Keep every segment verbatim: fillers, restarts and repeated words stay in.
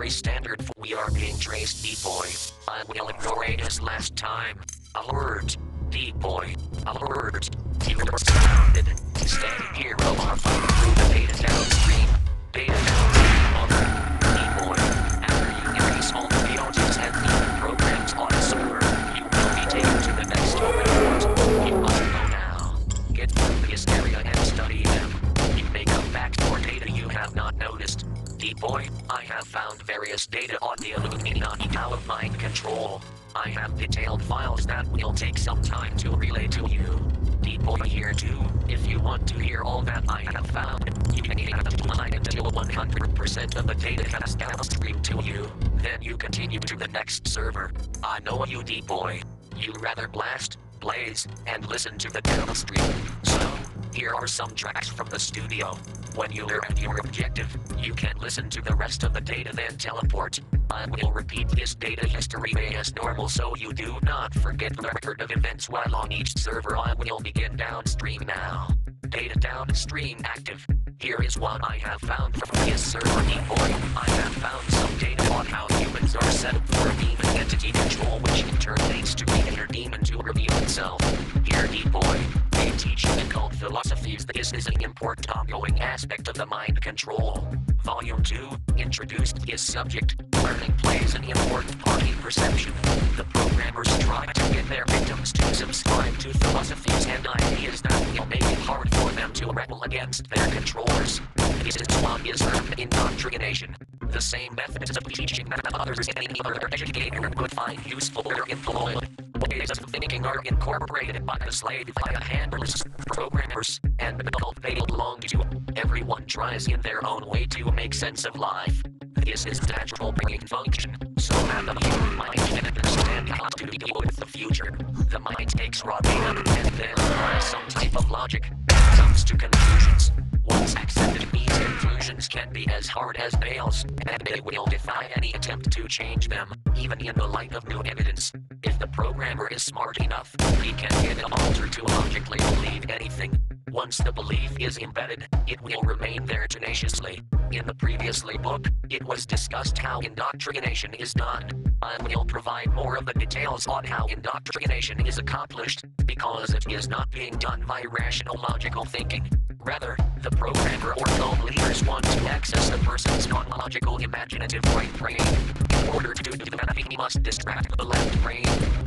very standard for we are being traced, D-Boy. I will ignore it as last time. Alert, D-Boy. Alert. You are surrounded. Standing hero are fighting through the data downstream. Data downstream alert. D-Boy. After you erase all the pages and demon programs on a server, you will be taken to the next open port. You must go now. Get through this area and study them. You may come back for data you have not noticed. D-Boy, I have found various data on the Illuminati out of mind control. I have detailed files that will take some time to relay to you. D-Boy here too. If you want to hear all that I have found, you can have to line until one hundred percent of the data has downstream to you. Then you continue to the next server. I know you, D-Boy. You rather blast, blaze, and listen to the downstream. So, here are some tracks from the studio. When you learn your objective, you can listen to the rest of the data then teleport. I will repeat this data history as normal so you do not forget the record of events while on each server. I will begin downstream now. Data downstream active. Here is what I have found from this server, D-Boy. I have found some data on how humans are set up for demon entity control, which in turn leads to the inner demon to reveal itself. Here, D-Boy, they teach in cult philosophies that this is an important ongoing aspect of the mind control. Volume two, introduced this subject. Learning plays an important part in perception. The programmers try to get their victims to subscribe to philosophies and ideas that will make it hard for them to rebel against their controllers. This is what is termed indoctrination. The same methods of teaching that others and any other educator would find useful or employed. Ways of thinking are incorporated by the slave via handlers, programmers, and the cult they belong to. Everyone tries in their own way to make sense of life. This is natural brain function, so that the human mind can understand how to deal with the future. The mind takes raw data and then applies some type of logic and comes to conclusions. Once accepted, these conclusions can be as hard as nails, and they will defy any attempt to change them, even in the light of new evidence. If the programmer is smart enough, he can get an alter to logically believe anything. Once the belief is embedded, it will remain there tenaciously. In the previously book, it was discussed how indoctrination is done. I will provide more of the details on how indoctrination is accomplished, because it is not being done by rational logical thinking. Rather, the programmer or cult leaders want to access the person's non-logical imaginative right brain. In order to do that, he must distract the left brain.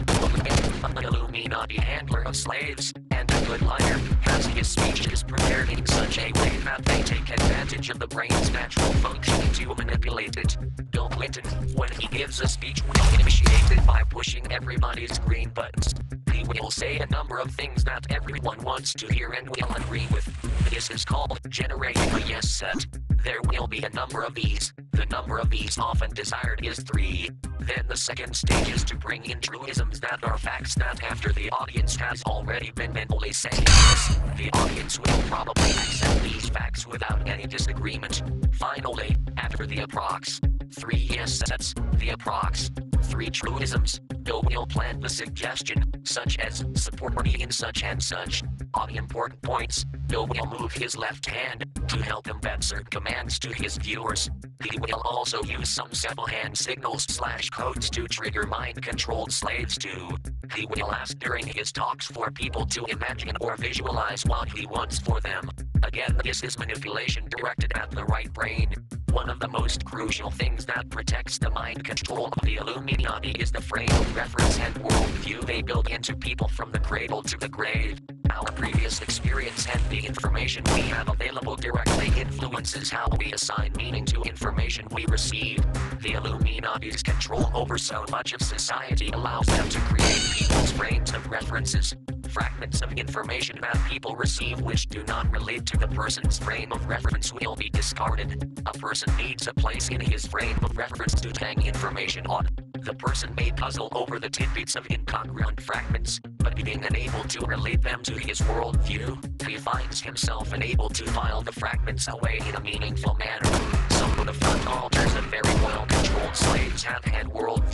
An Illuminati handler of slaves and a good liar has his speeches prepared in such a way that they take advantage of the brain's natural functioning to manipulate it. Bill Clinton, when he gives a speech, will initiate it by pushing everybody's green buttons. He will say a number of things that everyone wants to hear and will agree with. This is called generating a yes set. There will be a number of these. The number of these often desired is three. Then the second stage is to bring in truisms that are facts that after the audience has already been mentally saying this, the audience will probably accept these facts without any disagreement. Finally, after the approx. Three yes sets, the approx. Three truisms, Bill will plant the suggestion, such as, support me in such and such. On important points, Bill will move his left hand to help embed certain commands to his viewers. He will also use some simple hand signals slash codes to trigger mind-controlled slaves too. He will ask during his talks for people to imagine or visualize what he wants for them. Again, this is manipulation directed at the right brain. One of the most crucial things that protects the mind control of the Illuminati is the frame of reference and worldview they build into people from the cradle to the grave. Our previous experience and the information we have available directly influences how we assign meaning to information we receive. The Illuminati's control over so much of society allows them to create people's frames of references. Fragments of information that people receive which do not relate to the person's frame of reference will be discarded. A person needs a place in his frame of reference to hang information on. The person may puzzle over the tidbits of incongruent fragments, but being unable to relate them to his worldview, he finds himself unable to file the fragments away in a meaningful manner. Some of the front alters of very well-controlled slaves have had worldviews,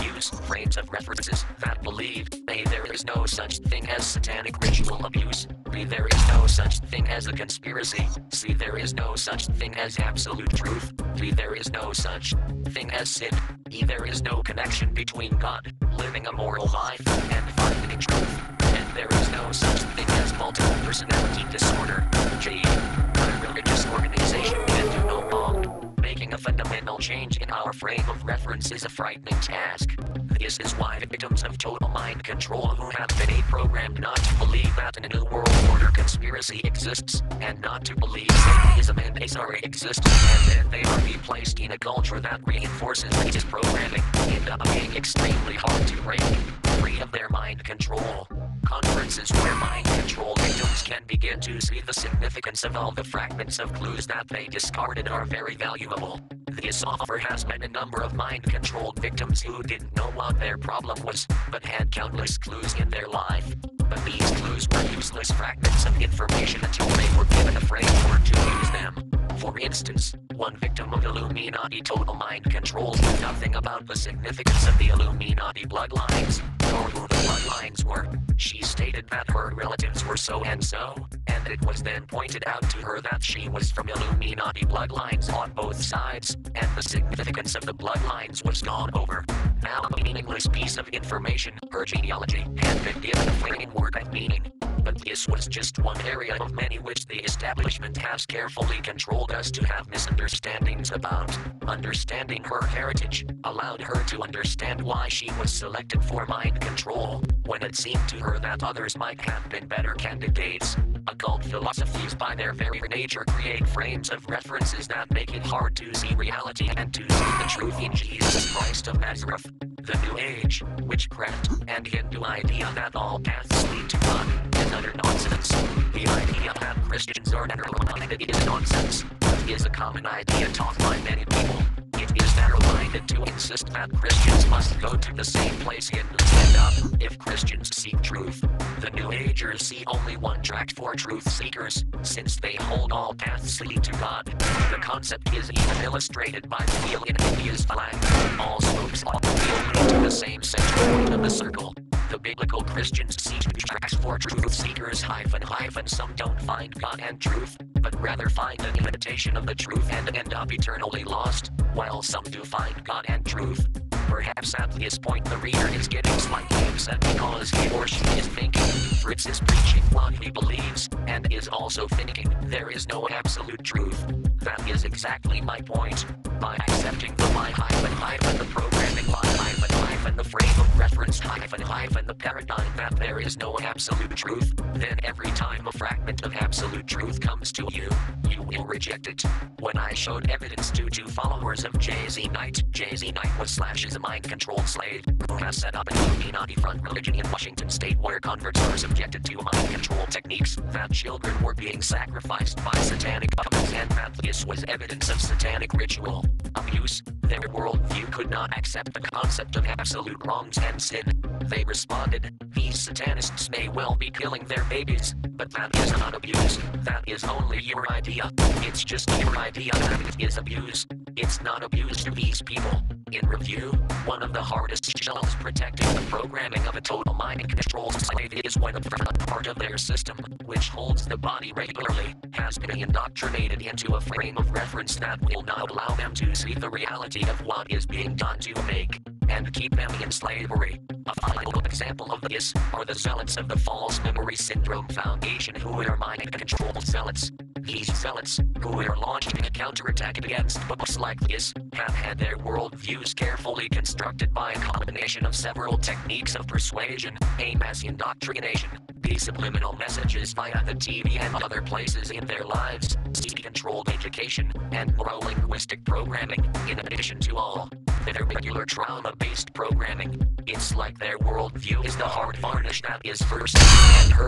frames of references that believe A. There is no such thing as satanic ritual abuse. B. There is no such thing as a conspiracy. C. There is no such thing as absolute truth. D. There is no such thing as sin. E. There is no connection between God, living a moral life, and finding truth. And there is no such thing as multiple personality disorder. G. A religious organization can do no wrong. Making a fundamental change in our frame of reference is a frightening task. This is why victims of total mind control who have been programmed not to believe that a new world order conspiracy exists, and not to believe Satanism and Azari exist, and then they are replaced in a culture that reinforces this programming, end up being extremely hard to break free of their mind control. Conferences where mind control victims can begin to see the significance of all the fragments of clues that they discarded are very valuable. This offer has met a number of mind-controlled victims who didn't know what their problem was, but had countless clues in their life. But these clues were useless fragments of information until they were given a framework to use them. For instance, one victim of Illuminati total mind control knew nothing about the significance of the Illuminati bloodlines, nor who the bloodlines were. She stated that her relatives were so and so, and it was then pointed out to her that she was from Illuminati bloodlines on both sides, and the significance of the bloodlines was gone over. Now a meaningless piece of information, her genealogy, had been given a framework of meaning. But this was just one area of many which the establishment has carefully controlled us to have misunderstandings about. Understanding her heritage allowed her to understand why she was selected for mind control, when it seemed to her that others might have been better candidates. Occult philosophies by their very nature create frames of references that make it hard to see reality and to see the truth in Jesus Christ of Nazareth. The New Age, witchcraft, and Hindu idea that all paths lead to God is utter nonsense. The idea that Christians are narrow-minded is nonsense. It is a common idea taught by many people. It is narrow-minded to insist that Christians must go to the same place Hindus end up if Christians seek truth. The New Agers see only one track for truth seekers, since they hold all paths lead to God. The concept is even illustrated by the wheel in India's flag. All slopes on the wheel lead to the same center point of the circle. The biblical Christians see two tracks for truth seekers hyphen hyphen some don't find God and truth, but rather find an imitation of the truth and end up eternally lost, while some do find God and truth. Perhaps at this point the reader is getting slightly upset because he or she is thinking Fritz is preaching what he believes, and is also thinking there is no absolute truth. That is exactly my point. By accepting the lie hyphen hyphen the programming lie hyphen hyphen the frame of reference hyphen hyphen the paradigm that there is no absolute truth, then every time a fragment of absolute truth comes to you, you will reject it. When I showed evidence to two followers of J Z Knight, J Z Knight was slash is a mind-controlled slave who has set up an Illuminati front religion in Washington state where converts are subjected to mind control techniques, that children were being sacrificed by satanic puppets, and that this was evidence of satanic ritual abuse. Their worldview could not accept the concept of absolute wrongs and sin. They responded, these satanists may well be killing their babies, but that is not abuse. That is only your idea. It's just your idea that it is abuse. It's not abuse to these people. In review, one of the hardest shells protecting the programming of a total mind control slave is when a part of their system, which holds the body regularly, has been indoctrinated into a frame of reference that will not allow them to see the reality of what is being done to make and keep them in slavery. A final example of this are the zealots of the False Memory Syndrome Foundation, who are mind control zealots. These zealots, who are launching a counterattack against books like this, have had their worldviews carefully constructed by a combination of several techniques of persuasion, aim as indoctrination, subliminal messages via the T V and other places in their lives, controlled education, and neurolinguistic programming, in addition to all their regular trauma-based programming. It's like their worldview is the hard varnish that is first seen and heard,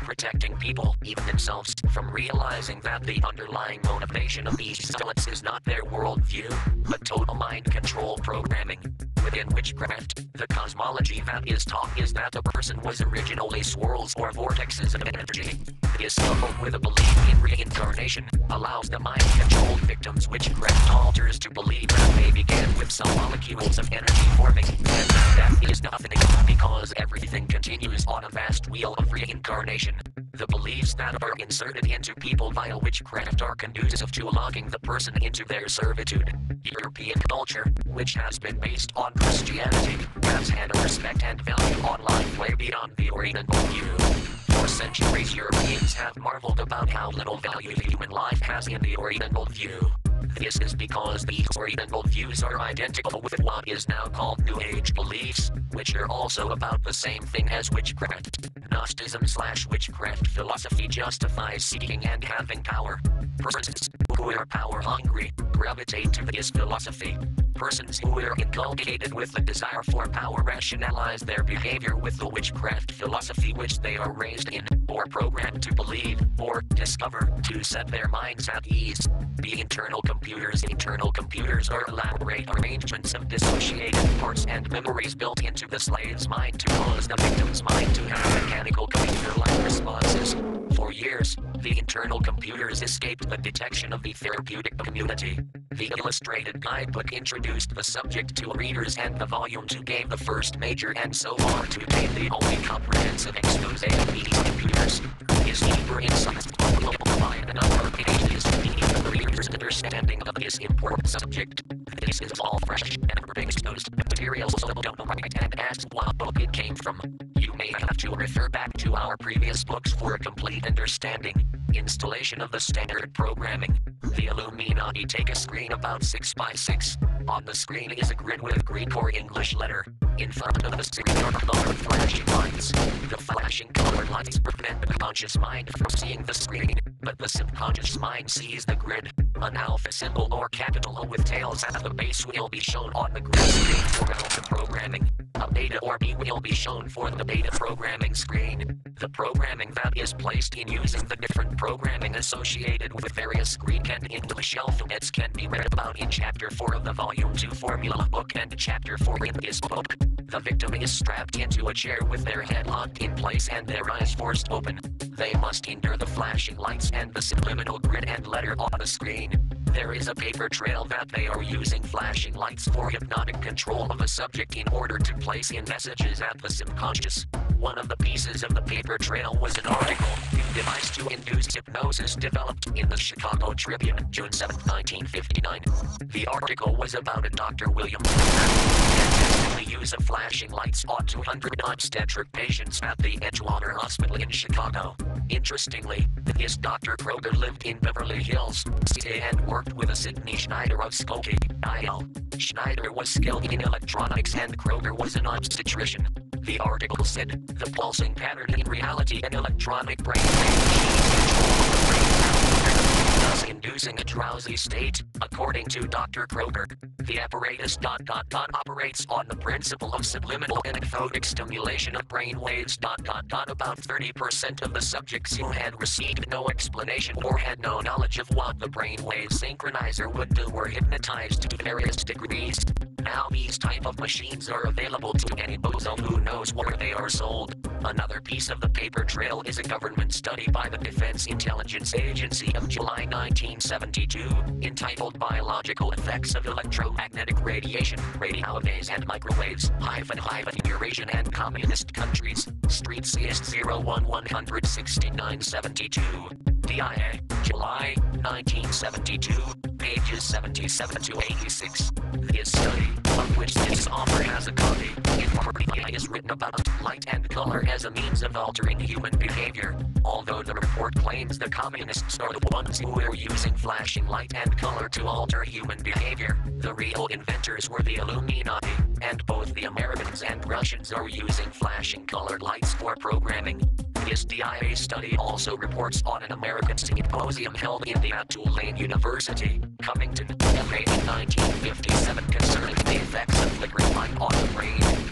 protecting people, even themselves, from realizing that the underlying motivation of these zealots is not their worldview, but total mind control programming. Within witchcraft, the cosmology that is taught is that a person was originally swirls or vortexes of energy. This, coupled with a belief in reincarnation, allows the mind-controlled victims' witchcraft alters to believe that they began with some molecules of energy forming, and that is nothing, because everything continues on a vast wheel of reincarnation. The beliefs that are inserted into people via witchcraft are conducive to locking the person into their servitude. European culture, which has been based on Christianity, has had a respect and value on life way beyond the Oriental view. For centuries, Europeans have marveled about how little value human life has in the Oriental view. This is because these Oriental views are identical with what is now called New Age beliefs, which are also about the same thing as witchcraft. Gnosticism slash witchcraft philosophy justifies seeking and having power. Persons who are power hungry gravitate to this philosophy. Persons who are inculcated with the desire for power rationalize their behavior with the witchcraft philosophy which they are raised in, or programmed to believe, or discover, to set their minds at ease. The internal computers Internal computers are elaborate arrangements of dissociated parts and memories built into the slave's mind to cause the victim's mind to have mechanical computer-like responses. For years, the internal computers escaped the detection of the therapeutic community. The illustrated guidebook introduced the subject to readers, and the volume two gave the first major and so far to date the only comprehensive expose of these computers. His deeper insights will provide a number of pages to deepen the reader's understanding of this important subject. This is all fresh and exposed material, so don't write and ask what book it came from. You may have to refer back to our previous books for a complete understanding. Installation of the standard programming. The Illuminati take a screen about six by six. On the screen is a grid with Greek or English letter. In front of the screen are colored flashing lights. The flashing colored lights prevent the conscious mind from seeing the screen, but the subconscious mind sees the grid. An alpha symbol or capital O with tails at the base will be shown on the grid screen for alpha programming. A beta or B will be shown for the beta programming screen. The programming that is placed in using the different programming associated with various Greek and English alphabets can be read about in Chapter four of the Volume two Formula book and Chapter four in this book. The victim is strapped into a chair with their head locked in place and their eyes forced open. They must endure the flashing lights and the subliminal grid and letter on the screen. There is a paper trail that they are using flashing lights for hypnotic control of a subject in order to place in messages at the subconscious. One of the pieces of the paper trail was an article, Device to Induce Hypnosis, developed in the Chicago Tribune, June seventh, nineteen fifty-nine. The article was about a Doctor William and the use of flashing lights on two hundred obstetric patients at the Edgewater Hospital in Chicago. Interestingly, this Doctor Kroger lived in Beverly Hills, C A, and worked with a Sidney Schneider of Skokie, I L. Schneider was skilled in electronics and Kroger was an obstetrician. The article said, the pulsing pattern in reality an electronic brain thus inducing a drowsy state, according to Doctor Kroger. The apparatus dot dot dot operates on the principle of subliminal and cathodic stimulation of brain waves dot dot dot. About thirty percent of the subjects who had received no explanation or had no knowledge of what the brainwave synchronizer would do were hypnotized to various degrees. Now these type of machines are available to any bozo who knows where they are sold. Another piece of the paper trail is a government study by the Defense Intelligence Agency of July nineteen seventy-two, entitled Biological Effects of Electromagnetic Radiation, Radio Waves and Microwaves, hyphen hyphen Eurasian and Communist Countries, Street C S zero one one sixty-nine seventy-two. D I A, July nineteen seventy-two, pages seventy-seven to eighty-six. This study, of which this author has a copy, in is written about light and color as a means of altering human behavior. Although the report claims the communists are the ones who are using flashing light and color to alter human behavior, the real inventors were the Illuminati, and both the Americans and Russians are using flashing colored lights for programming. This D I A study also reports on an American symposium held in the at Tulane University, Covington, M A in nineteen fifty-seven concerning the effects of flickering light on the brain. The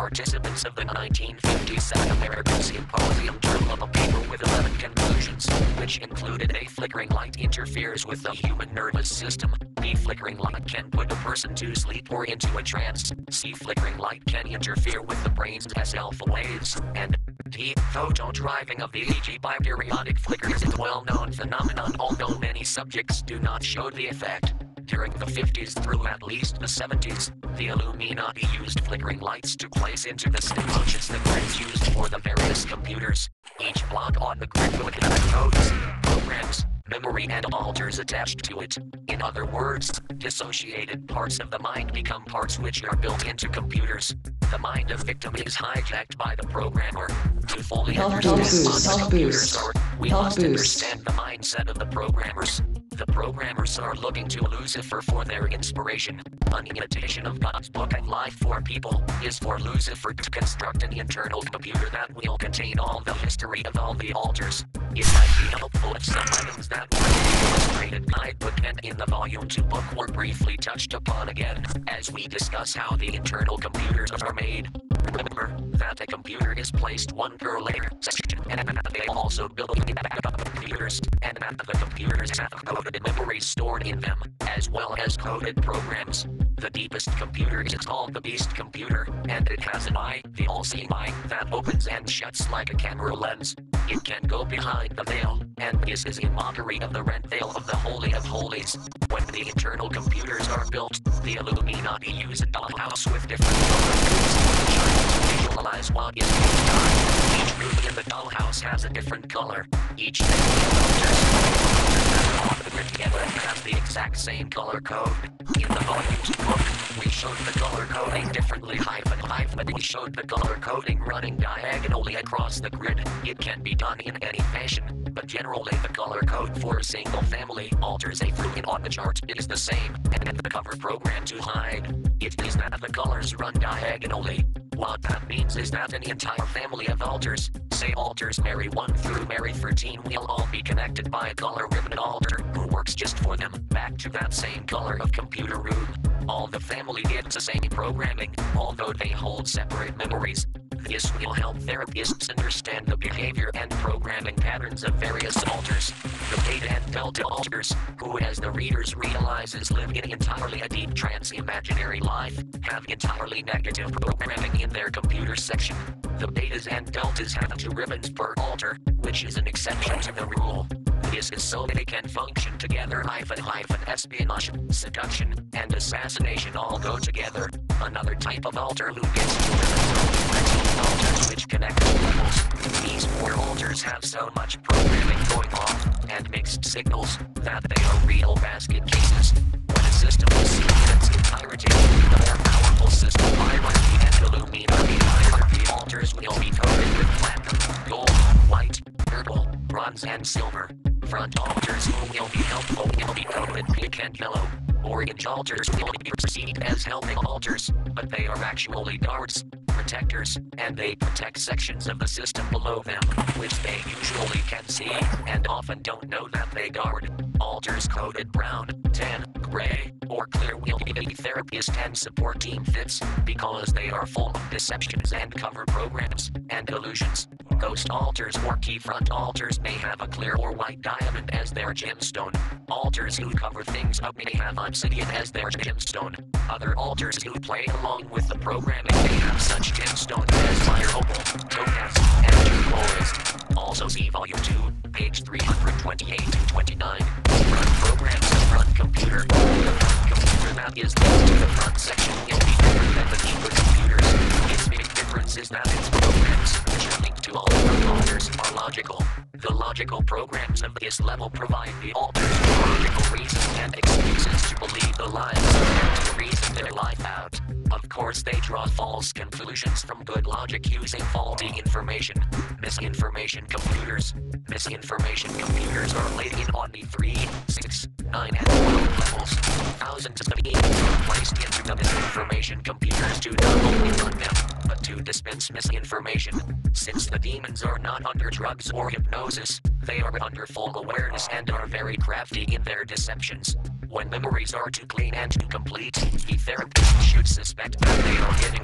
participants of the nineteen fifty-seven American Symposium journal of a paper with eleven conclusions, which included A flickering light interferes with the human nervous system. B flickering light can put a person to sleep or into a trance. C flickering light can interfere with the brain's alpha waves. And D photo driving of the E E G by periodic flickers is a well-known phenomenon, although many subjects do not show the effect. During the fifties through at least the seventies, the Illuminati used flickering lights to place into the simulations the grids used for the various computers. Each block on the grid will have codes, programs, memory and alters attached to it. In other words, dissociated parts of the mind become parts which are built into computers. The mind of victim is hijacked by the programmer. To fully understand what the computers are, we must understand the mindset of the programmers. The programmers are looking to Lucifer for their inspiration. An imitation of God's book of life for people is for Lucifer to construct an internal computer that will contain all the history of all the altars. It might be helpful if some items that were in the illustrated guidebook and in the volume two book were briefly touched upon again, as we discuss how the internal computers are made. Remember that a computer is placed one per layer section, and that they also build backup computers, and that the computers have coded memories stored in them, as well as coded programs. The deepest computer is called the Beast computer, and it has an eye, the all-seeing eye, that opens and shuts like a camera lens. It can go behind the veil, and this is in mockery of the red veil of the Holy of Holies. When the internal computers are built, the Illuminati use a dollhouse with different color codes for the child to visualize what is being done. Each room in the dollhouse has a different color. Each family of altars on the grid together has the exact same color code. In the volumes book, we showed the color coding differently hyphen hyphen. We showed the color coding running diagonally across the grid. It can be done in any fashion, but generally the color code for a single family alters a fluid on the chart is the same, and the cover program to hide. It is that the colors run diagonally. What that means is that an entire family of altars, say altars Mary one through Mary thirteen, will all be connected by a color ribbon altar who works just for them, back to that same color of computer room. All the family gets the same programming, although they hold separate memories. This will help therapists understand the behavior and programming patterns of various altars. The Beta and Delta altars, who as the readers realizes live in entirely a deep trance imaginary life, have entirely negative programming in their computer section. The Betas and Deltas have two ribbons per altar, which is an exception to the rule. This is so they can function together hyphen hyphen espionage, seduction, and assassination all go together. Another type of altar who gets two ribbons altars which connect to levels. These four altars have so much programming going on, and mixed signals, that they are real basket cases. When a system is seen in its entirety, the more powerful system hierarchy and Illuminati hierarchy altars will be coded with platinum, gold, white, purple, bronze and silver. Front altars will be helpful will be coded pink and yellow. Orange altars will be perceived as helping altars, but they are actually guards, protectors, and they protect sections of the system below them, which they usually can see, and often don't know that they guard. Altars coded brown, tan, gray, or clear will be the therapist and support team fits, because they are full of deceptions and cover programs, and illusions. Ghost altars or key front altars may have a clear or white diamond as their gemstone. Altars who cover things up may have obsidian as their gemstone. Other altars who play along with the programming may have such gemstones as fire opal, topaz, and turquoise. Also see volume two, page three twenty-eight to twenty-nine. Front programs and front computer. The front computer that is linked to the front section will be different than the deeper computers. Its big difference is that its programs, which are linked to all front altars, are logical. The logical programs of this level provide the altars with logical reasons and excuses to believe the lies and to reason their life out. Of course, they draw false conclusions from good logic using faulty information. Misinformation computers. Misinformation computers are laid in on the three, six, nine, and twelve levels. Thousands of demons are placed into the misinformation computers to not only run them, but to dispense misinformation. Since the demons are not under drugs or hypnosis, they are under full awareness and are very crafty in their deceptions. When memories are too clean and too complete, the therapist should suspect that they are getting a demonic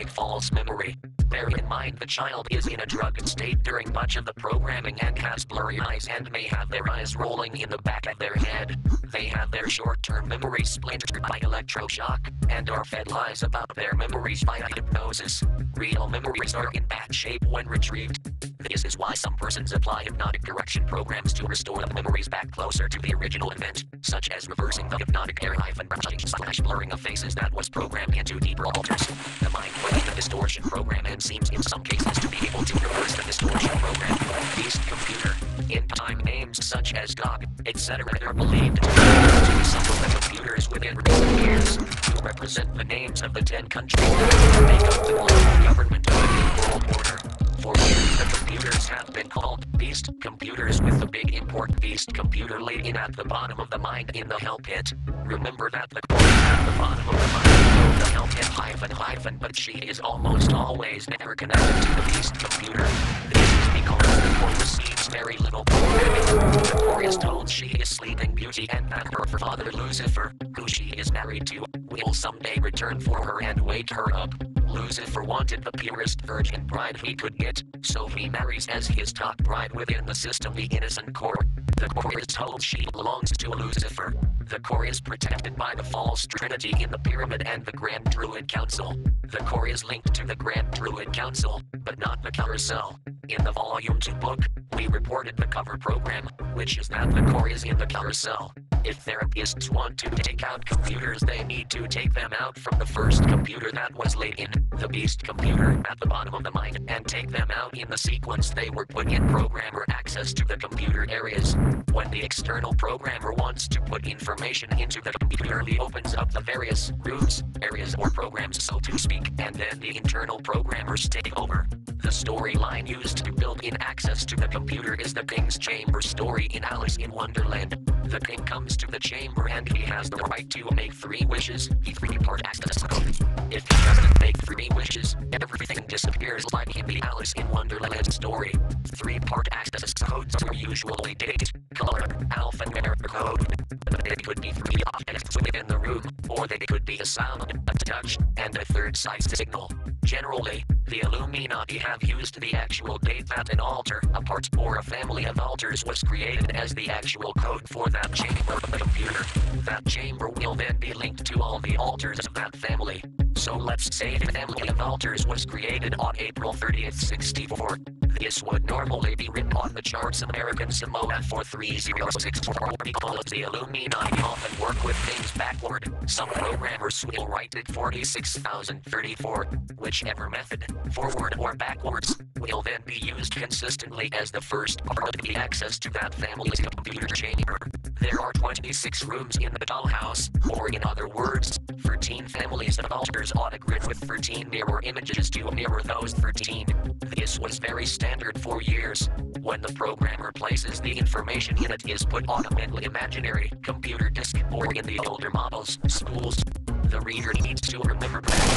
hypnotic false memory. Bear in mind the child is in a drugged state during much of the programming and has blurry eyes and may have their eyes rolling in the back of their head. They have their short-term memories splintered by electroshock and are fed lies about their memories via hypnosis. Real memories are in bad shape when retrieved. This is why some persons apply hypnotic correction programs to restore the memories back closer to the original event, such as reversing the hypnotic air hyphen slash blurring of faces that was programmed into deeper alters. The mind playing the distortion program and seems in some cases to be able to reverse the distortion program. Beast computer. In time names such as God, et cetera are believed to be some of the computers within recent years to represent the names of the ten countries that make up the global government of the New World Order. For years, the computers have been called beast computers, with the big important beast computer laid in at the bottom of the mind in the hell pit. Remember that the core is at the bottom of the mind, the hell pit hyphen hyphen, but she is almost always never connected to the beast computer. This is because the core receives very little programming. The core is told she is Sleeping Beauty and that her father Lucifer, who she is married to, will someday return for her and wake her up. Lucifer wanted the purest virgin bride he could get, so he marries as his top bride within the system the innocent core. The core is told she belongs to Lucifer. The core is protected by the false trinity in the pyramid and the Grand Druid Council. The core is linked to the Grand Druid Council, but not the carousel. In the Volume two book, we reported the cover program, which is that the core is in the carousel. If therapists want to take out computers, they need to take them out from the first computer that was laid in, the beast computer at the bottom of the mind, and take them out in the sequence they were put in. Programmer access to the computer areas. When the external programmer wants to put information into the computer, he opens up the various rooms, areas, or programs, so to speak, and then the internal programmers take over. The storyline used to build in access to the computer is the King's Chamber story in Alice in Wonderland. The king comes to the chamber and he has the right to make three wishes. He three-part access code. If he doesn't make three wishes, everything disappears like in the Alice in Wonderland story. Three-part access codes are usually date, color, alphanumeric code. They could be three objects within the room, or they could be a sound, a touch, and a third size signal. Generally, the Illuminati have used the actual date that an altar, a part, or a family of altars was created as the actual code for that chamber of the computer. That chamber will then be linked to all the altars of that family. So let's say the family of altars was created on April thirtieth, sixty-four. This would normally be written on the charts American Samoa for three zero six four because the Illuminati often work with things backward. Some programmers will write it forty-six thousand thirty-four. Whichever method, forward or backwards, will then be used consistently as the first part of the access to that family's computer chamber. There are twenty-six rooms in the dollhouse, or in other words, thirteen families of altars on a grid with thirteen mirror images to mirror those thirteen. This was very standard for years. When the programmer places the information in, it is put on a mentally imaginary computer disk, or in the older models, spools. The reader needs to remember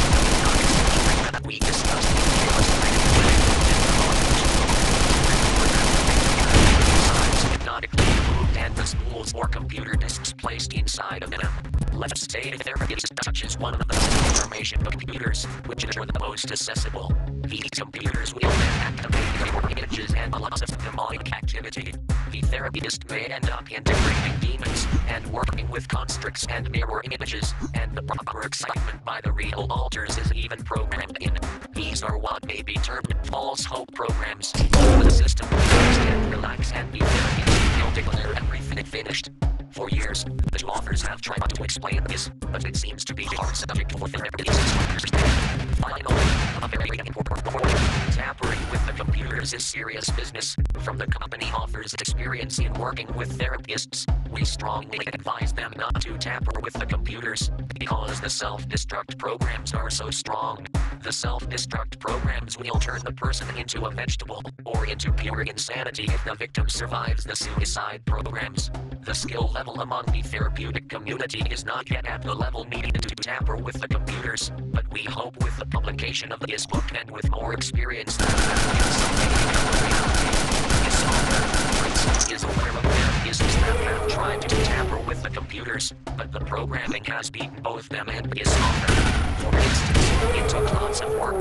that we discussed hypnotically removed and the spools or computer disks placed inside of them. Let's say if there is such as one of those information computers, which are the most accessible. These computers will then activate your images and lots of demonic activity. The therapist may end up integrating demons and working with constructs and mirror images, and the proper excitement by the real altars is even programmed in. These are what may be termed false hope programs. The system will stand, relax, and be therapist will declare everything finished. For years, the two authors have tried to explain this, but it seems to be a hard subject for therapists to understand. Finally, a very important point. Tampering with the computers is serious business. From the company author's experience in working with therapists, we strongly advise them not to tamper with the computers, because the self-destruct programs are so strong. The self-destruct programs will turn the person into a vegetable, or into pure insanity if the victim survives the suicide programs. The skill level among the therapeutic community is not yet at the level needed to tamper with the computers, but we hope with the publication of this book and with more experience that will someday become a reality. This author is aware of therapists that have tried to tamper with the computers, but the programming has beaten both them and his author. For instance, it took lots of work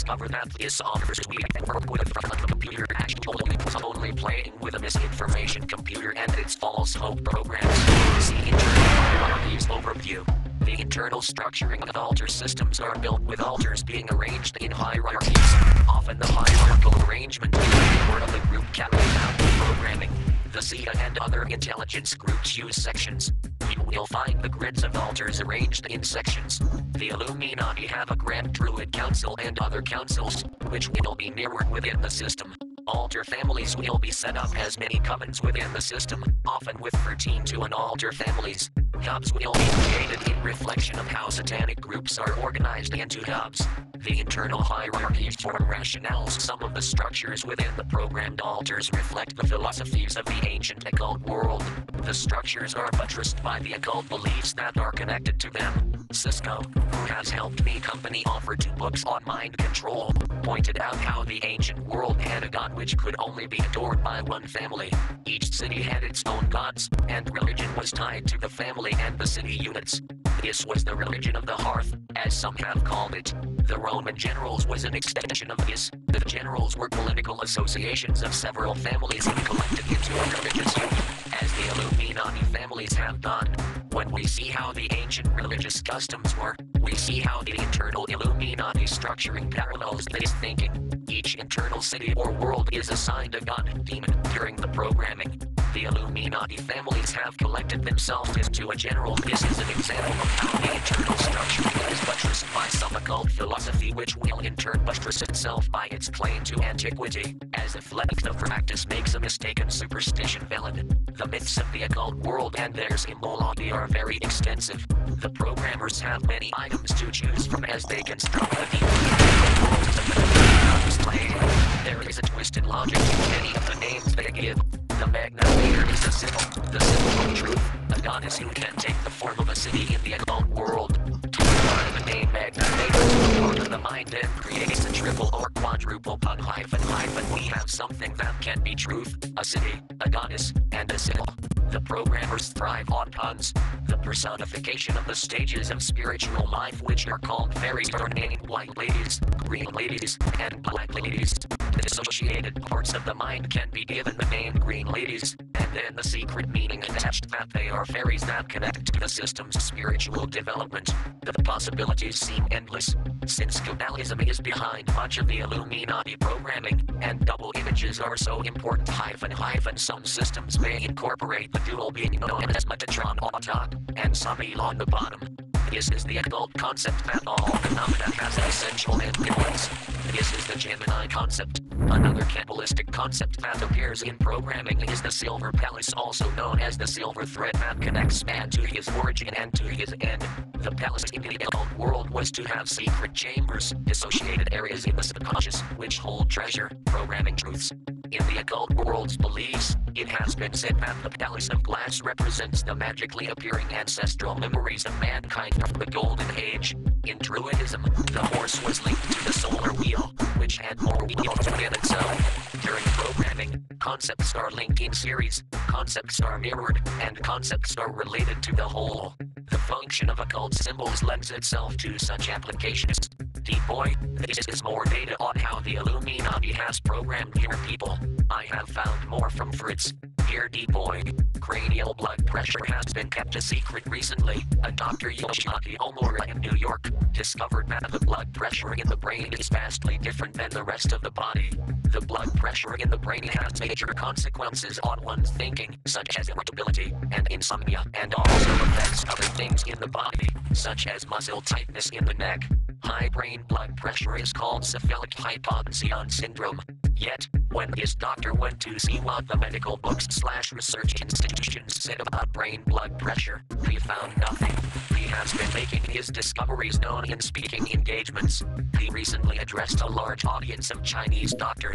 discover that this offers we work with a computer actually was only playing with a misinformation computer and its false hope programs. See internal hierarchies overview. The internal structuring of altar systems are built with altars being arranged in hierarchies. Often the hierarchical arrangement is the word of the group carried out in programming. The C I A and other intelligence groups use sections. You will find the grids of altars arranged in sections. The Illuminati have a Grand Druid Council and other councils, which will be mirrored within the system. Altar families will be set up as many covens within the system, often with thirteen to an altar families. Hubs will be created in reflection of how satanic groups are organized into hubs. The internal hierarchies form rationales. Some of the structures within the programmed altars reflect the philosophies of the ancient occult world. The structures are buttressed by the occult beliefs that are connected to them. Cisco, who has helped me company offer two books on mind control, pointed out how the ancient world had a god which could only be adored by one family. Each city had its own gods, and religion was tied to the family and the city units. This was the religion of the hearth, as some have called it. The Roman generals was an extension of this. The generals were political associations of several families who collected into a religious union, as the Illuminati families have done. When we see how the ancient religious customs were, we see how the internal Illuminati structuring parallels this thinking. Each internal city or world is assigned a god, demon, during the programming. The Illuminati families have collected themselves into a general. This is an example of how the internal structuring is buttressed by some occult philosophy which will in turn buttress itself by its claim to antiquity, as if length of practice makes a mistaken superstition valid. The myths of the occult world and their symbology are very extensive. The programmers have many items to choose from as they construct the deep worlds of the display. There is a twisted logic to many of the names they give. The Magna Mater is a symbol, the symbol of truth, a goddess who can take the form of a city in the occult world. To apply the name Magna Mater to a part of the mind and creates a triple or quadruple pun hyphen hyphen. We have something that can be truth, a city, a goddess, and a symbol. The programmers thrive on puns. The personification of the stages of spiritual life which are called fairies are named white ladies, green ladies, and black ladies. The dissociated parts of the mind can be given the name green ladies, and then the secret meaning attached that they are fairies that connect to the system's spiritual development. The possibilities seem endless. Since Kabbalism is behind much of the Illuminati programming, and double images are so important hyphen hyphen some systems may incorporate the dual being known as Metatron on top, and Samil on the bottom. This is the occult concept that all phenomena has an essential ambivalence. This is the Gemini concept. Another Kabbalistic concept that appears in programming is the Silver Palace, also known as the silver thread that connects man to his origin and to his end. The palace in the occult world was to have secret chambers, dissociated areas in the subconscious, which hold treasure, programming truths. In the occult world's beliefs, it has been said that the Palace of Glass represents the magically appearing ancestral memories of mankind from the Golden Age. In Druidism, the horse was linked to the solar wheel, which had more wheels within itself. During programming, concepts are linked in series, concepts are mirrored, and concepts are related to the whole. The function of occult symbols lends itself to such applications. D-Boy, this is more data on how the Illuminati has programmed your people. I have found more from Fritz. Here D-Boy. Cranial blood pressure has been kept a secret recently. A Doctor Yoshiaki Omura in New York discovered that the blood pressure in the brain is vastly different than the rest of the body. The blood pressure in the brain has major consequences on one's thinking, such as irritability and insomnia, and also affects other things in the body, such as muscle tightness in the neck. High brain blood pressure is called cephalic hypotension syndrome. Yet, when his doctor went to see what the medical books slash research institutions said about brain blood pressure, he found nothing. He has been making his discoveries known in speaking engagements. He recently addressed a large audience of Chinese doctors.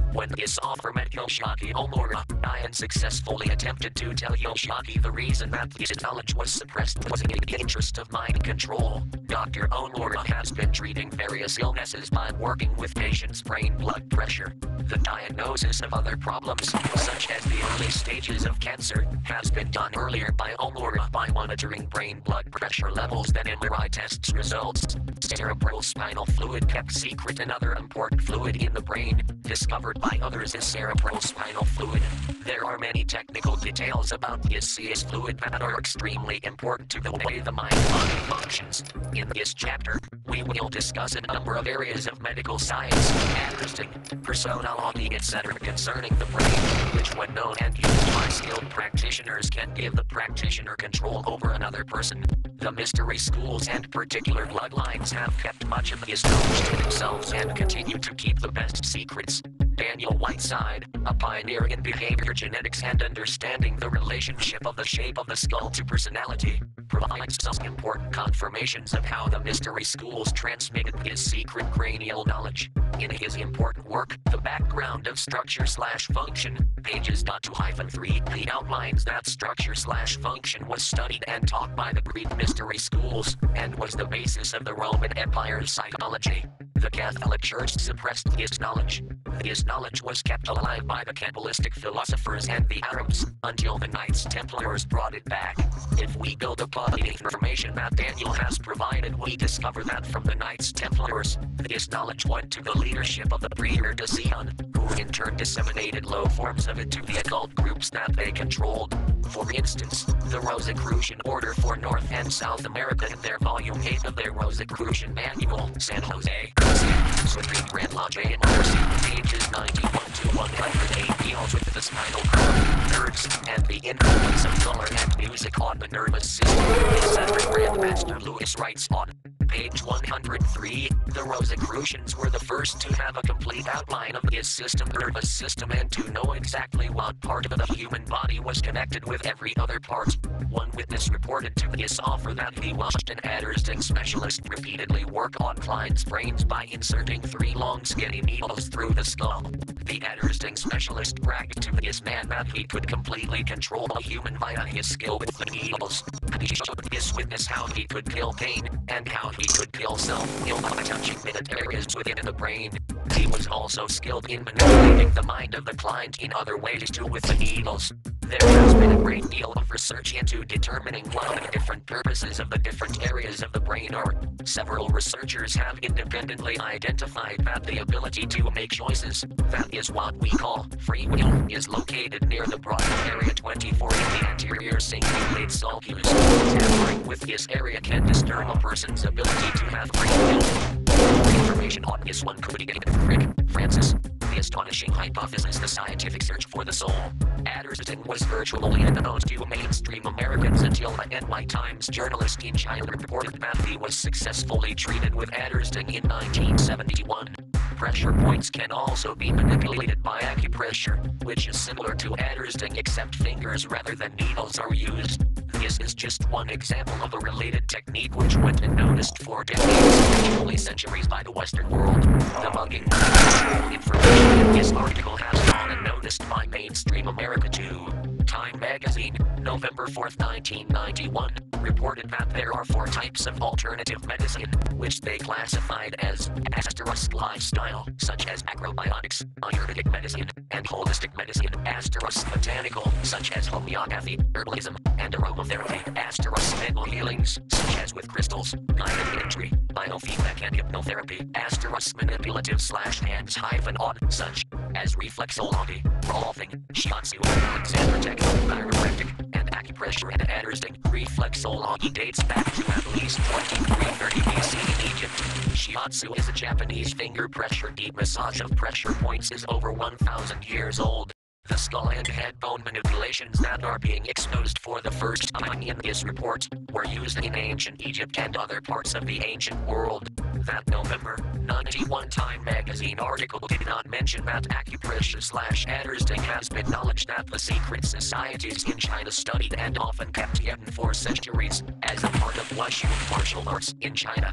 When this offer met Yoshiaki Omura, Dian successfully attempted to tell Yoshiaki the reason that his knowledge was suppressed was in the interest of mind control. Doctor Omura has been treating various illnesses by working with patients' brain blood pressure. The diagnosis of other problems, such as the early stages of cancer, has been done earlier by Omura by monitoring brain blood pressure levels than M R I tests results. Cerebrospinal fluid kept secret. Another important fluid in the brain, discovered by others, is cerebrospinal fluid. There are many technical details about this C S fluid that are extremely important to the way the mind-body functions. In this chapter, we will discuss a number of areas of medical science, understanding, personality, et cetera concerning the brain, which when known and used by skilled practitioners can give the practitioner control over another person. The mystery schools and particular bloodlines have kept much of this knowledge to themselves and continue to keep the best secrets. Daniel Whiteside, a pioneer in behavior genetics and understanding the relationship of the shape of the skull to personality, provides some important confirmations of how the mystery schools transmitted his secret cranial knowledge. In his important work, The Background of Structure slash Function, pages two three, he outlines that structure slash function was studied and taught by the Greek mystery schools, and was the basis of the Roman Empire's psychology. The Catholic Church suppressed his knowledge. His knowledge was kept alive by the Kabbalistic philosophers and the Arabs, until the Knights Templars brought it back. If we build upon the information that Daniel has provided, we discover that from the Knights Templars, this knowledge went to the leadership of the Prior de Sion, who in turn disseminated low forms of it to the occult groups that they controlled. For instance, the Rosicrucian Order for North and South America in their Volume eight of their Rosicrucian Manual, San Jose, Supreme Grand Lodge in Mercy, pages ninety-one to one hundred eight, deals with the spinal cord, nerves, and the influence of color and music on the nervous system. Senator Grandmaster Lewis writes on page one hundred three, the Rosicrucians were the first to have a complete outline of his system, nervous system, and to know exactly what part of the human body was connected with every other part. One witness reported to this offer that he watched an Adderston specialist repeatedly work on Klein's brains by inserting three long skinny needles through the skull. The Adderston specialist bragged to this man that he could completely control a human via his skill with the needles. He showed this witness how he could kill pain, and how he could kill self-will by touching minute areas within the brain. He was also skilled in manipulating the mind of the client in other ways too with the needles. There has been a great deal of research into determining what the different purposes of the different areas of the brain are. Several researchers have independently identified that the ability to make choices, that is what we call free will, is located near the broad area twenty-four in the anterior cingulate sulcus. Tampering with this area can disturb a person's ability to have free will. Information on this one could be given Frick, Francis. The astonishing hypothesis, the scientific search for the soul. Adderston was virtually unknown to mainstream Americans until the N Y Times journalist in China reported that he was successfully treated with Adderston in nineteen seventy-one. Pressure points can also be manipulated by acupressure, which is similar to Adderston except fingers rather than needles are used. This is just one example of a related technique which went unnoticed for decades, actually centuries, by the Western world. The mugging information in this article has gone unnoticed by mainstream America too. Time magazine, November fourth, nineteen ninety-one, reported that there are four types of alternative medicine, which they classified as asterisk lifestyle, such as acrobiotics, Ayurvedic medicine, and holistic medicine, asterisk botanical, such as homeopathy, herbalism, and aromatherapy, asterisk mental healings, such as with crystals, guided imagery, biofeedback and hypnotherapy, asterisk manipulative slash hands hyphen on, such as reflexology, rolfing, shiatsu, Xanthotech, chiropractic, and acupressure. And Adderston reflexology dates back to at least twenty-three thirty B C in Egypt. Shiatsu is a Japanese finger pressure. Deep massage of pressure points is over one thousand years old. The skull and head bone manipulations that are being exposed for the first time in this report were used in ancient Egypt and other parts of the ancient world. That November ninety-one Time magazine article did not mention that acupressure slash Adderston has been acknowledged that the secret societies in China studied and often kept hidden for centuries as a part of Wushu martial arts in China.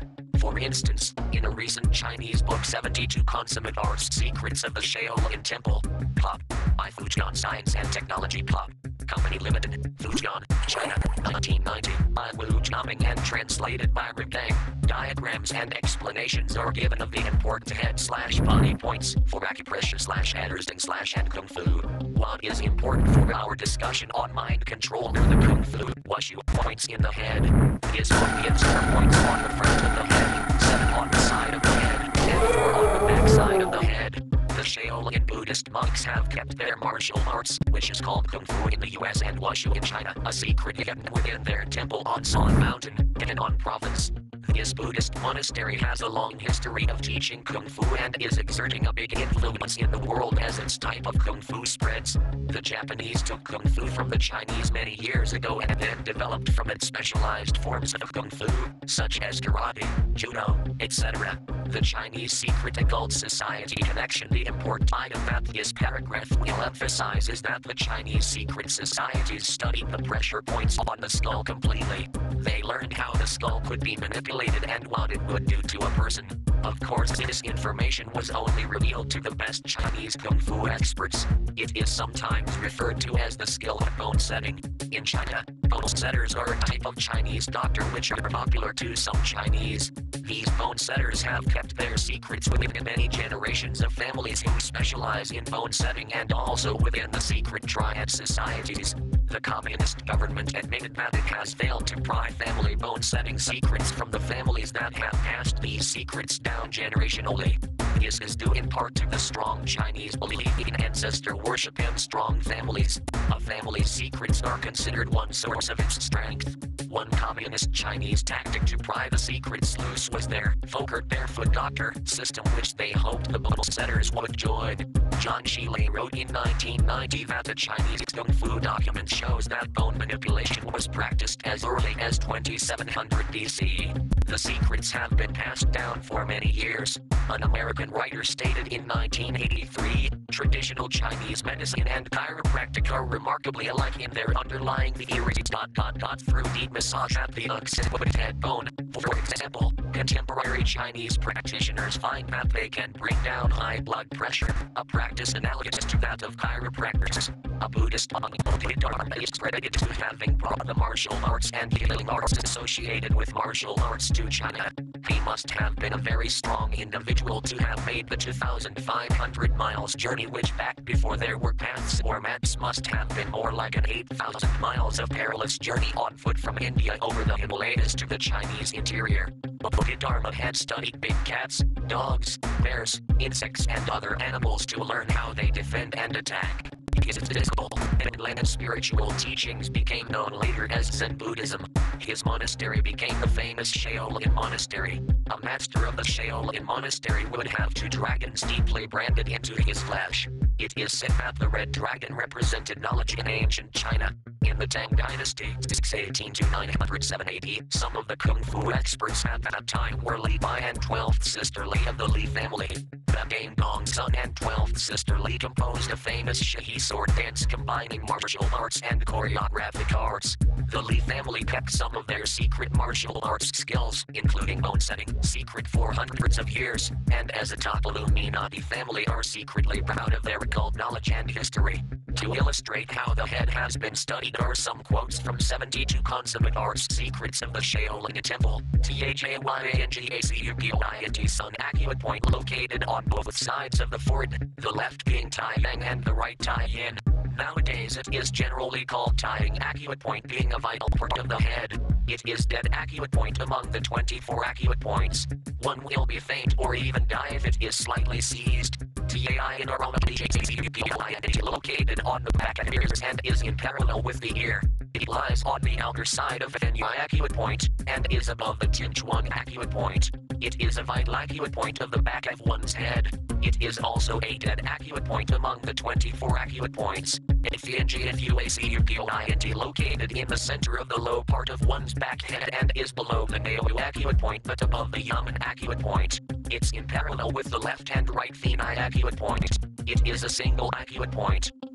For instance, in a recent Chinese book seventy-two Consummate Arts Secrets of the Shaolin Temple, Pop, by Fujian Science and Technology Pop Company Limited, Fujian, China, nineteen ninety, by Wu Jiaming and translated by Ribang. Diagrams and explanations are given of the important head slash body points for acupressure slash handstand slash and kung fu. What is important for our discussion on mind control are the kung fu wushu points in the head. Is one gives four points on the front of the head, seven on the side of the head, and four on the back side of the head. The Shaolin Buddhist monks have kept their martial arts, which is called Kung Fu in the U S and Wushu in China, a secret hidden within their temple on San Mountain, in Henan Province. This Buddhist monastery has a long history of teaching Kung Fu and is exerting a big influence in the world as its type of Kung Fu spreads. The Japanese took Kung Fu from the Chinese many years ago and then developed from it specialized forms of Kung Fu, such as karate, judo, et cetera. The Chinese Secret Occult Society connection. The important item that this paragraph will emphasize is that the Chinese secret societies studied the pressure points on the skull completely. They learned how the skull could be manipulated and what it would do to a person. Of course, this information was only revealed to the best Chinese Kung Fu experts. It is sometimes referred to as the skill of bone setting. In China, bone setters are a type of Chinese doctor which are popular to some Chinese. These bone setters have kept their secrets within many generations of families who specialize in bone setting and also within the secret triad societies. The communist government admitted that it has failed to pry family bone setting secrets from the families that have passed these secrets down generationally. This is due in part to the strong Chinese belief in ancestor worship and strong families. A family's secrets are considered one source of its strength. One communist Chinese tactic to pry the secrets loose was their Fokker Barefoot Doctor system, which they hoped the bone setters would join. John Shiley wrote in nineteen ninety that the Chinese Kung Fu document shows that bone manipulation was practiced as early as twenty-seven hundred B C. The secrets have been passed down for many years. An American writer stated in nineteen eighty-three, traditional Chinese medicine and chiropractic are remarkably alike in their underlying theories. Dot, dot, dot, through deep massage at the occipital head bone. For example, contemporary Chinese practitioners find that they can bring down high blood pressure, a practice analogous to that of chiropractors. A Buddhist monk Bodhidharma is credited to having brought the martial arts and healing arts associated with martial arts to China. He must have been a very strong individual to have made the two thousand five hundred miles journey, which back before there were paths or maps must have been more like an eight thousand miles of perilous journey on foot from India over the Himalayas to the Chinese interior. Bodhidharma had studied big cats, dogs, bears, insects and other animals to learn how they defend and attack. His physical and spiritual teachings became known later as Zen Buddhism. His monastery became the famous Shaolin Monastery. A master of the Shaolin Monastery would have two dragons deeply branded into his flesh. It is said that the red dragon represented knowledge in ancient China. In the Tang Dynasty, six eighteen to nine oh seven A D, some of the Kung Fu experts at that time were Li Bai and twelfth sister Li of the Li family. The Dame Gong son and twelfth sister Li composed a famous Shahi sword dance combining martial arts and choreographic arts. The Li family kept some of their secret martial arts skills, including bone setting, secret for hundreds of years, and as a top Illuminati family are secretly proud of their occult knowledge and history. To illustrate how the head has been studied are some quotes from seventy-two Consummate Arts Secrets of the Shaolin Temple. T H A Y A N G A C U P O I N T Sun Acuate Point located on both sides of the fort, the left being Tai Yang and the right Tai Yin. Nowadays it is generally called tying acuate point, being a vital part of the head. It is dead acuate point among the twenty-four acuate points. One will be faint or even die if it is slightly seized. T A I N R O M A G A C U P O I N T located on the back of ears and is in parallel with the ear. It lies on the outer side of the Fenyi acuate point and is above the Tinchuan acuate point. It is a vital acuate point of the back of one's head. It is also a dead acuate point among the twenty-four acuate points. F E N G F U A C U P O I N T located in the center of the low part of one's back head and is below the Neo acuate point but above the Yaman acuate point. It's in parallel with the left and right Fenyi acuate points. It is a single acuate point.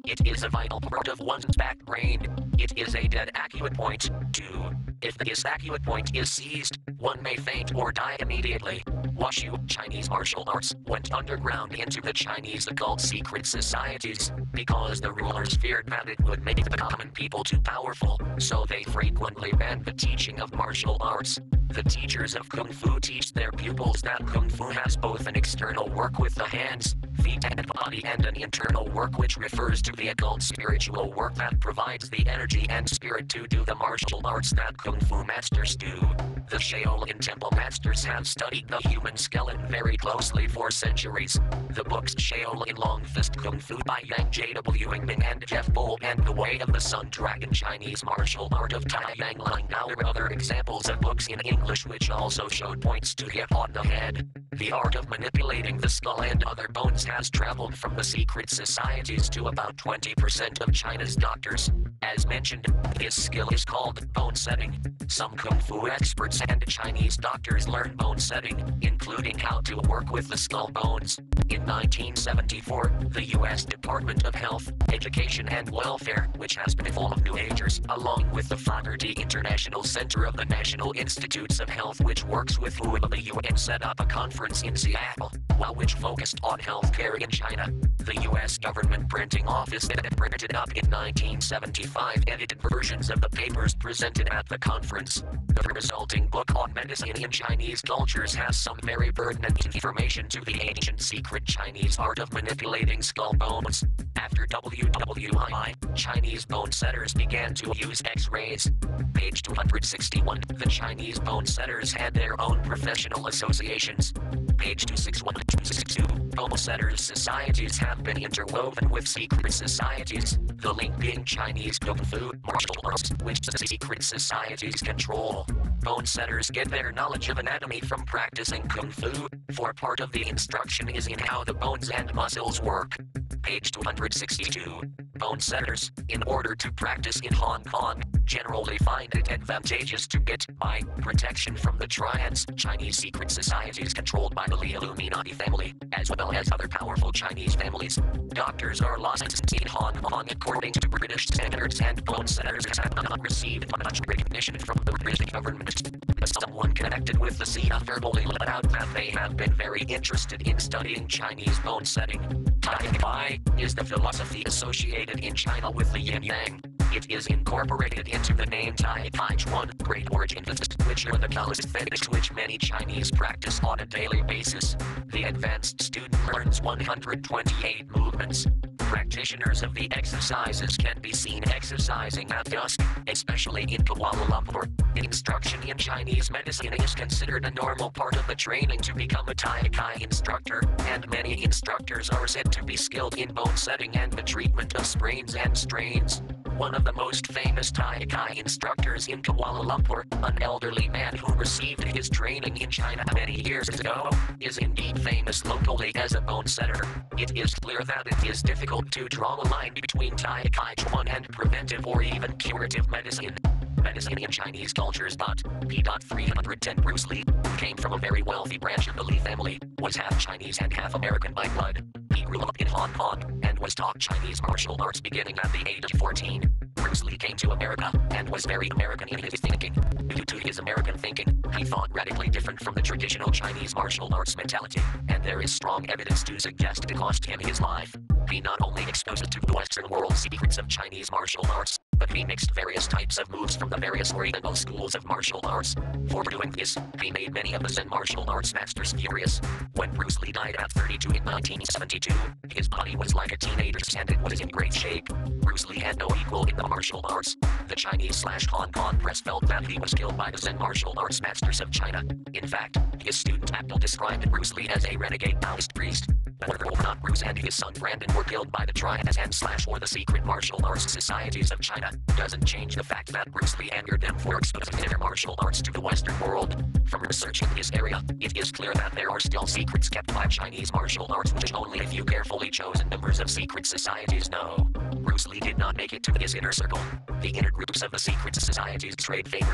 It is a vital part of one's back brain. It is a dead accurate point. two. If this accurate point is seized, one may faint or die immediately. Washu, Chinese martial arts, went underground into the Chinese occult secret societies because the rulers feared that it would make the common people too powerful, so they frequently banned the teaching of martial arts. The teachers of Kung Fu teach their pupils that Kung Fu has both an external work with the hands, feet and body and an internal work which refers to the occult spiritual work that provides the energy and spirit to do the martial arts that Kung Fu masters do. The Shaolin Temple masters have studied the human skeleton very closely for centuries. The books Shaolin Long Fist Kung Fu by Yang J W Wingming and Jeff Bull and The Way of the Sun Dragon Chinese Martial Art of Tai Yang Ling now are other examples of books in English which also showed points to hit on the head. The art of manipulating the skull and other bones has traveled from the secret societies to about twenty percent of China's doctors. As mentioned, this skill is called bone setting. Some Kung Fu experts and Chinese doctors learn bone setting, including how to work with the skull bones. In nineteen seventy-four, the U S Department of Health, Education and Welfare, which has been full of New Agers, along with the Fogarty International Center of the National Institutes of Health, which works with W H O of the U N, set up a conference in Seattle, while which focused on healthcare in China. The U S government printing office that printed up in nineteen seventy-five edited versions of the papers presented at the conference. The resulting book on medicine in Chinese cultures has some very pertinent information to the ancient secret Chinese art of manipulating skull bones. After W W I, Chinese bone setters began to use X-rays. Page two hundred sixty-one. The Chinese bone setters had their own professional associations. Page two sixty-one to two sixty-two. Bone setters societies have been interwoven with secret societies, the link being Chinese Kung Fu martial arts, which the secret societies control. Bone setters get their knowledge of anatomy from practicing Kung Fu, for part of the instruction is in how the bones and muscles work. Page two hundred sixty-two. Bone setters, in order to practice in Hong Kong, generally find it advantageous to get, by protection from the triads, Chinese secret societies controlled by the Li Illuminati family, as well as other powerful Chinese families. Doctors are licensed in Hong Kong according to British standards, and bone setters have not received much recognition from the British government. Someone connected with the C F verbally let out that they have been very interested in studying Chinese bone setting. Tai Chi is the philosophy associated in China with the yin yang. It is incorporated into the name Tai Chi Chuan, great origin, which are the calisthenics which many Chinese practice on a daily basis. The advanced student learns one hundred twenty-eight movements. Practitioners of the exercises can be seen exercising at dusk, especially in Kuala Lumpur. Instruction in Chinese medicine is considered a normal part of the training to become a Tai Chi instructor, and many instructors are said to be skilled in bone setting and the treatment of sprains and strains. One of the most famous Tai Chi instructors in Kuala Lumpur, an elderly man who received his training in China many years ago, is indeed famous locally as a bone setter. It is clear that it is difficult to draw a line between Tai Chi Chuan and preventive or even curative medicine. Medicine in Chinese cultures. P. three hundred ten Bruce Lee, who came from a very wealthy branch of the Lee family, was half Chinese and half American by blood. He grew up in Hong Kong and was taught Chinese martial arts beginning at the age of fourteen. Bruce Lee came to America and was very American in his thinking. Due to his American thinking, he thought radically different from the traditional Chinese martial arts mentality, and there is strong evidence to suggest it cost him his life. He not only exposed to the Western world secrets of Chinese martial arts, but he mixed various types of moves from the various Oriental schools of martial arts. For doing this, he made many of the Zen martial arts masters furious. When Bruce Lee died at thirty-two in nineteen seventy-two, his body was like a teenager's and it was in great shape. Bruce Lee had no equal in the martial arts. The Chinese slash Hong Kong press felt that he was killed by the Zen martial arts masters of China. In fact, his student Abdul described Bruce Lee as a renegade Taoist priest. Whether or not Bruce and his son Brandon were killed by the triads and slash or the secret martial arts societies of China doesn't change the fact that Bruce Lee angered them for exposing their martial arts to the Western world. From researching this area, it is clear that there are still secrets kept by Chinese martial arts which only a few carefully chosen members of secret societies know. Bruce Lee did not make it to his inner circle. The inner groups of the secret societies trade favors.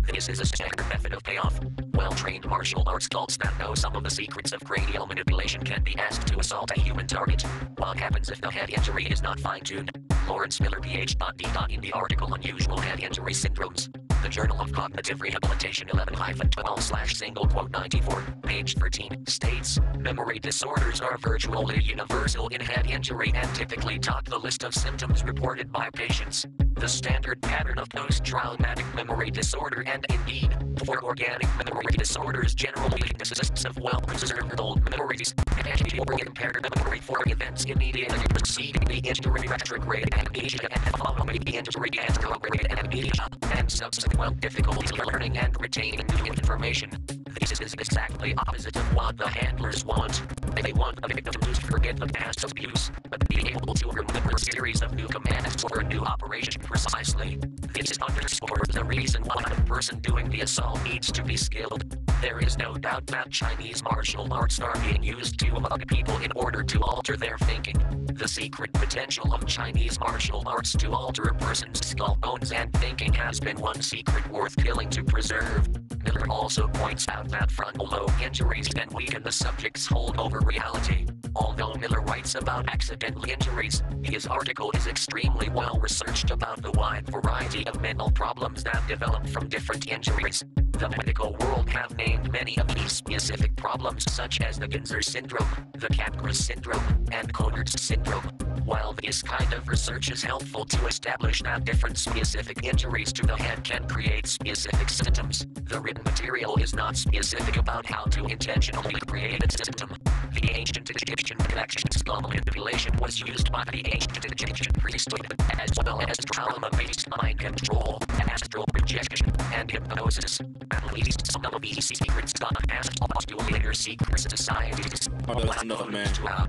This is a standard method of payoff. Well-trained martial arts cults that know some of the secrets of cranial manipulation can be asked to assault a human target. What happens if the head injury is not fine-tuned? Lawrence Miller, P H D in the article Unusual Head Injury Syndromes, the Journal of Cognitive Rehabilitation eleven twelve slash single quote ninety-four, page thirteen, states, memory disorders are virtually universal in head injury and typically top the list of symptoms reported by patients. The standard pattern of post-traumatic memory disorder and indeed, for organic memory disorders generally consists of well-preserved old memories, and impaired memory for events immediately preceding the injury, retrograde amnesia, and following the injury, anterograde amnesia, and subsequent difficulty learning and retaining new information. This is exactly opposite of what the handlers want. They want the victim to forget the past abuse, but be able to remember a series of new commands for a new operation precisely. This underscores the reason why the person doing the assault needs to be skilled. There is no doubt that Chinese martial arts are being used to among people in order to alter their thinking. The secret potential of Chinese martial arts to alter a person's skull bones and thinking has been one secret worth killing to preserve. Miller also points out that frontal lobe injuries can weaken the subject's hold over reality. Although Miller writes about accidental injuries, his article is extremely well researched about the wide variety of mental problems that develop from different injuries. The medical world have named many of these specific problems such as the Ginzer syndrome, the Capgras syndrome, and Coder's syndrome. While this kind of research is helpful to establish that different specific injuries to the head can create specific symptoms, the written material is not specific about how to intentionally create a symptom. The ancient Egyptian connection skull manipulation was used by the ancient Egyptian priesthood, as well as trauma-based mind control, astral projection, and hypnosis. At least some of these secrets got passed on to later secret societies. Oh, that's enough, man.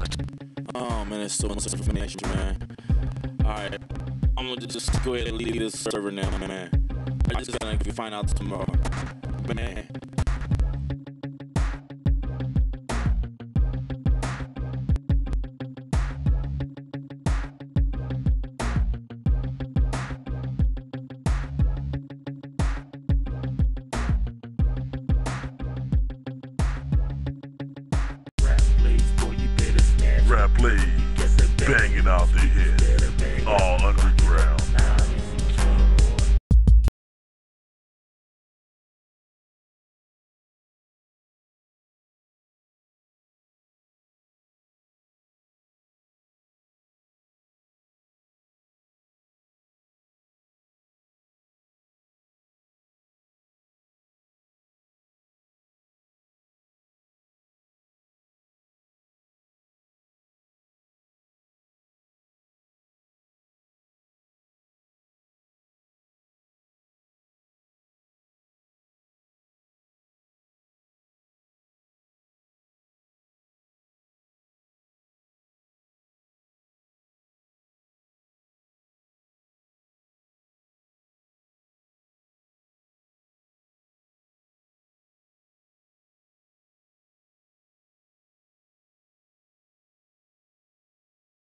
Oh, man, it's so much information, man. Alright, I'm gonna just go ahead and leave this server now, man. I just gotta find out tomorrow. Man. Rap plays, banging out the hit, all